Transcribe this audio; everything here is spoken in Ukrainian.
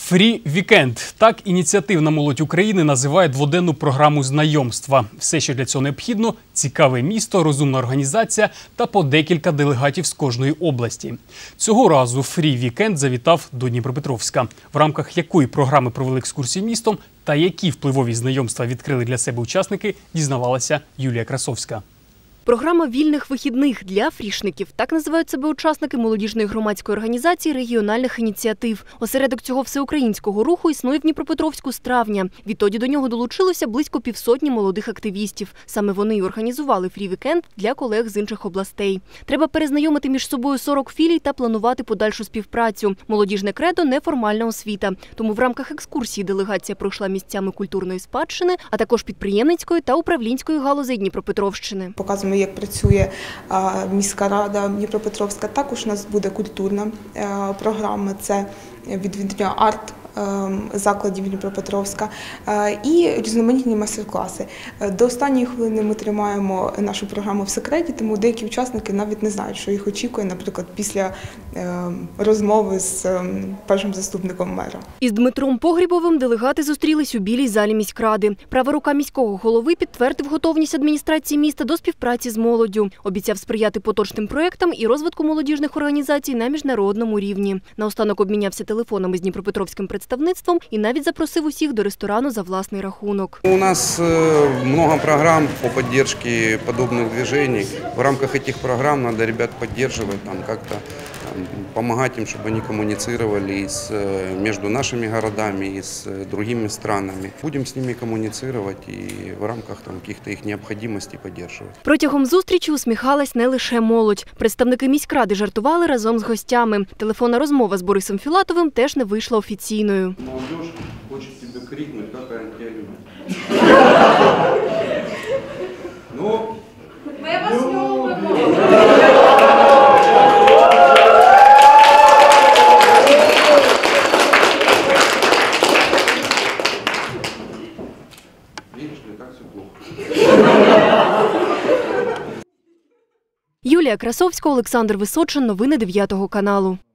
Free Weekend – так ініціативна молодь України називає дводенну програму знайомства. Все, що для цього необхідно – цікаве місто, розумна організація та по декілька делегатів з кожної області. Цього разу Free Weekend завітав до Дніпропетровська. В рамках якої програми провели екскурсії містом та які впливові знайомства відкрили для себе учасники, дізнавалася Юлія Красовська. Програма вільних вихідних для фрішників. Так називають себе учасники молодіжної громадської організації регіональних ініціатив. Осередок цього всеукраїнського руху існує в Дніпропетровську з травня. Відтоді до нього долучилося близько півсотні молодих активістів. Саме вони й організували фрі-вікенд для колег з інших областей. Треба перезнайомити між собою 40 філій та планувати подальшу співпрацю. Молодіжне кредо – неформальна освіта. Тому в рамках екскурсії делегація пройшла місцями культурної спадщини, а також підприємницької та управлінської галузей Дніпропетровщини. Показуємо, як працює міська рада Дніпропетровська. Також у нас буде культурна програма, це відвідування арт-закладів Дніпропетровська і різноманітні майстер-класи. До останньої хвилини ми тримаємо нашу програму в секреті, тому деякі учасники навіть не знають, що їх очікує, наприклад, після розмови з першим заступником мера. Із Дмитром Погрібовим делегати зустрілись у Білій залі міськради. Права рука міського голови підтвердив готовність адміністрації міста до співпраці з молоддю. Обіцяв сприяти поточним проєктам і розвитку молодіжних організацій на міжнародному рівні. Наостанок обмінявся телефонами з дніпропетровським представництвом і навіть запросив усіх до ресторану за власний рахунок. У нас много программ по поддержке подобных движений. В рамках этих программ надо ребят поддерживать, как-то помогать им, чтобы они коммуницировали между нашими городами и с другими странами. Будем с ними коммуницировать и в рамках каких-то их необходимостей поддерживать. Протягом зустрічі усміхалась не лише молодь. Представники міськради жартували разом з гостями. Телефонна розмова з Борисом Філатовим теж не вийшла офіційною. Молодежь хочет тебе крикнуть, как она тебя любит. Ну, мы вас любим. видишь ли, как все плохо. Юлія Красовська, Олександр Височин. Новини 9 каналу.